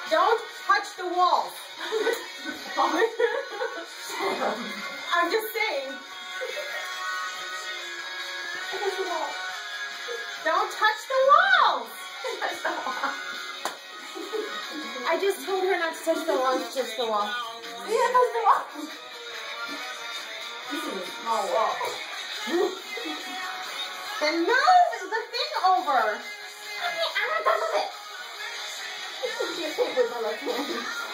Don't touch the walls. I'm just saying. Don't touch the walls. I just told her not to touch the wall. She touched the wall. Yeah, touch the wall. This is a small wall. Then move the thing over. I'm not done with it. You can't with my left hand.